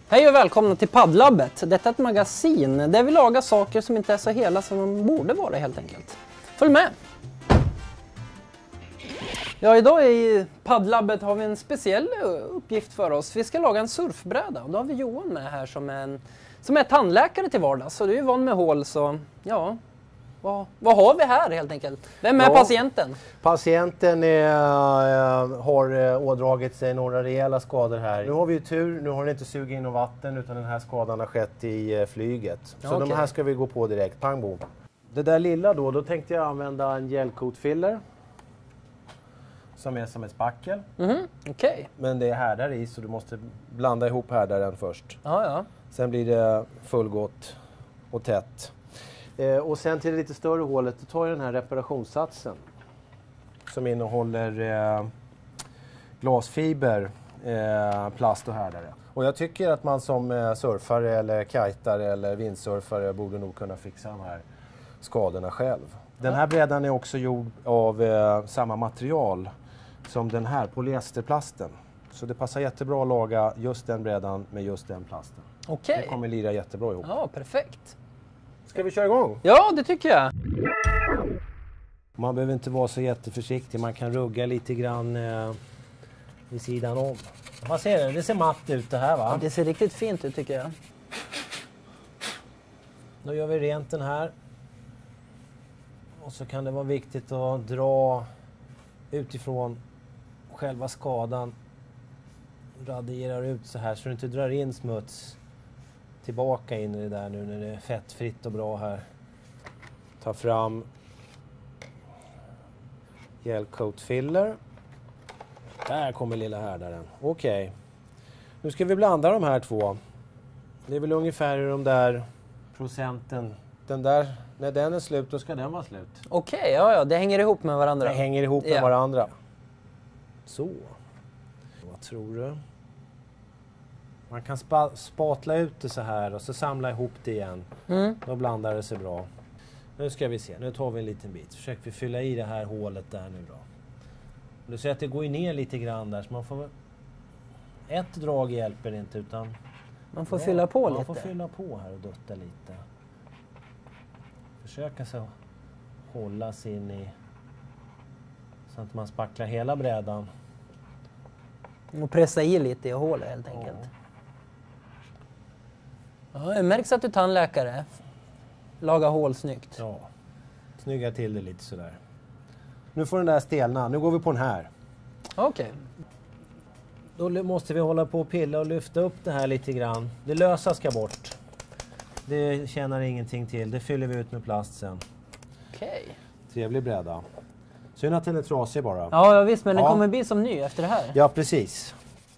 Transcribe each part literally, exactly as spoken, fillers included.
Hej och välkomna till Paddlabbet. Detta är ett magasin där vi lagar saker som inte är så hela som de borde vara helt enkelt. Följ med! Ja, idag i Paddlabbet har vi en speciell uppgift för oss. Vi ska laga en surfbräda och då har vi Johan med här som är, en, som är tandläkare till vardags. Så du är van med hål, så ja... Vad, vad har vi här helt enkelt? Vem är ja, patienten? Patienten är, äh, har äh, ådragit sig några rejäla skador här. Nu har vi ju tur, nu har den inte sugit in något vatten utan den här skadan har skett i äh, flyget. Så okay. De här ska vi gå på direkt, pang bom. Det där lilla då, då tänkte jag använda en gelcoat-filler. Som är som ett spackel. Mm, okej. Okay. Men det är härdar i så du måste blanda ihop härdaren först. Ja, ja. Sen blir det fullgott och tätt. Eh, och sen till det lite större hålet då tar jag den här reparationssatsen som innehåller eh, glasfiber, eh, plast och härdare. Och jag tycker att man som eh, surfare eller kajtare eller vindsurfare borde nog kunna fixa de här skadorna själv. Den här brädan är också gjord av eh, samma material som den här polyesterplasten. Så det passar jättebra att laga just den brädan med just den plasten. Okej. Okay. Det kommer lira jättebra ihop. Ja, perfekt. Ska vi köra igång? Ja, det tycker jag. Man behöver inte vara så jätteförsiktig. Man kan rugga lite grann eh, vid sidan om. Vad ser du? Det ser matt ut det här, va? Ja, det ser riktigt fint ut tycker jag. Då gör vi rent den här. Och så kan det vara viktigt att dra utifrån själva skadan. Radiera ut så här så du inte drar in smuts tillbaka in i det där nu när det är fettfritt och bra här. Ta fram gelcoat filler. Där kommer lilla härdaren. Okej. Okay. Nu ska vi blanda de här två. Det är väl ungefär de där procenten. Den där, när den är slut då ska den vara slut. Okej, okay, ja, ja, det hänger ihop med varandra. Det hänger ihop med ja. varandra. Så. Vad tror du? Man kan spa spatla ut det så här och så samla ihop det igen. Mm. Då blandar det sig bra. Nu ska vi se, nu tar vi en liten bit. Försöker vi fylla i det här hålet där nu då. Du ser att det går ner lite grann där så man får... Ett drag hjälper inte utan... Man får ja, fylla på man lite. Man får fylla på här och dutta lite. Försöka så hålla sig in i... Så att man spacklar hela brädan. Och pressa i lite i hålet helt enkelt. Ja. Ja, det märks att du är tandläkare. Laga hål snyggt. Ja, snygga till det lite sådär. Nu får den där stelna. Nu går vi på den här. Okej. Okay. Då måste vi hålla på och pilla och lyfta upp det här lite grann. Det lösa ska bort. Det tjänar ingenting till. Det fyller vi ut med plast sen. Okej. Okay. Trevlig bräda. Synd att den är trasig bara. Ja, ja visst, men den ja. kommer bli som ny efter det här. Ja, precis.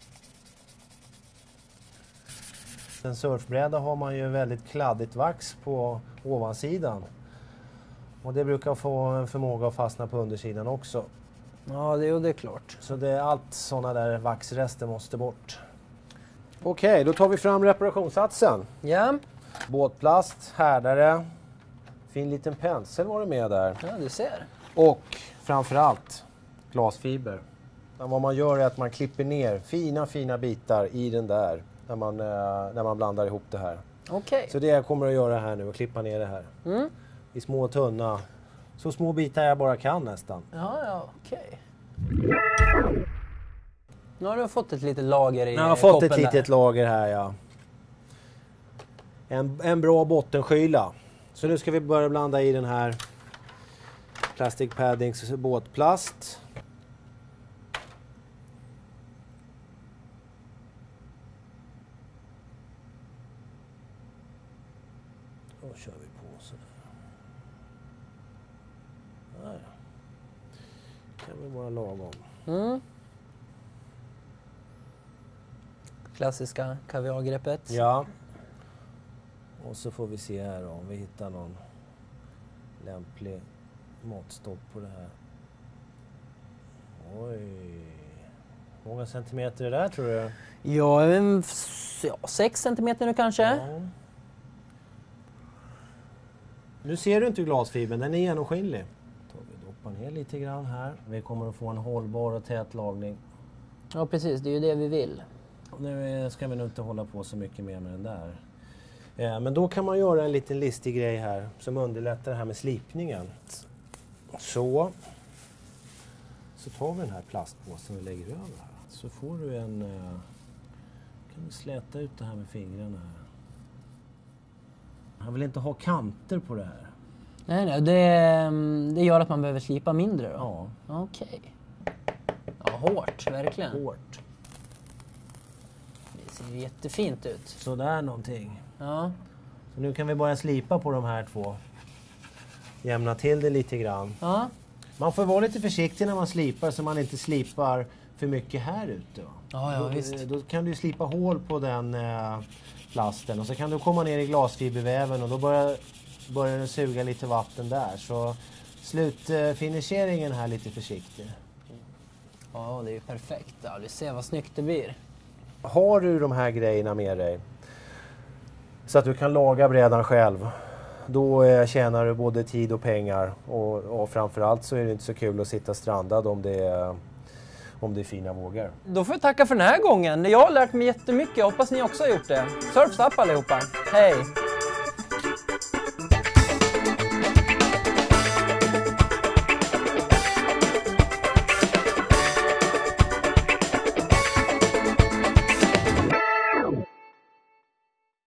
En surfbräda har man ju väldigt kladdigt vax på ovansidan. Och det brukar få en förmåga att fastna på undersidan också. Ja, det är, det är klart. Så det är allt sådana där vaxrester måste bort. Okej, okay, då tar vi fram reparationssatsen. Ja. Båtplast, härdare, fin liten pensel var det med där. Ja, du ser. Och framförallt glasfiber. Vad man gör är att man klipper ner fina fina bitar i den där när man, när man blandar ihop det här. Okej. Okay. Så det jag kommer att göra här nu och klippa ner det här. Mm. I små tunna. Så små bitar jag bara kan nästan. Ja, ja, okej. Okay. Nu har du fått ett litet lager i Jag har fått ett litet där. lager här, ja. En, en bra bottenskyla. Så nu ska vi börja blanda i den här Plastic Paddings båtplast. Då kör vi på så där. Där. Kan vi bara lagom. Mm. Klassiska kaviargreppet. Ja. Och så får vi se här då, om vi hittar någon lämplig måttstock på det här. Oj. Hur många centimeter är det där tror du? Ja, en, ja sex centimeter nu kanske. Ja. Nu ser du inte glasfibern, den är genomskinlig. Då tar vi doppar ner lite grann här. Vi kommer att få en hållbar och tät lagning. Ja, precis. Det är ju det vi vill. Nu ska vi nog inte hålla på så mycket mer med den där. Eh, men då kan man göra en liten listig grej här som underlättar det här med slipningen. Så. Så tar vi den här plastpåsen och lägger över här. Så får du en... Eh, kan du släta ut det här med fingrarna här. Han vill inte ha kanter på det här. Nej, nej, det, det gör att man behöver slipa mindre då? Ja. Okej. Okay. Ja, hårt, verkligen. Hårt. Det ser jättefint ut. Så där någonting. Ja. Så nu kan vi börja slipa på de här två. Jämna till det lite grann. Ja. Man får vara lite försiktig när man slipar så man inte slipar för mycket här ute. Va? Ja, ja, då, visst. Då kan du slipa hål på den eh, plasten och så kan du komma ner i glasfiberväven och då börjar, börjar den suga lite vatten där. Så slutfinisheringen här lite försiktig. Ja, det är ju perfekt. Ja, du ser vad snyggt det blir. Har du de här grejerna med dig så att du kan laga brädan själv, då eh, tjänar du både tid och pengar. Och, och framförallt så är det inte så kul att sitta strandad om det är, om det är fina vågor. Då får jag tacka för den här gången. Jag har lärt mig jättemycket. Jag hoppas ni också har gjort det. Surfs up allihopa. Hej!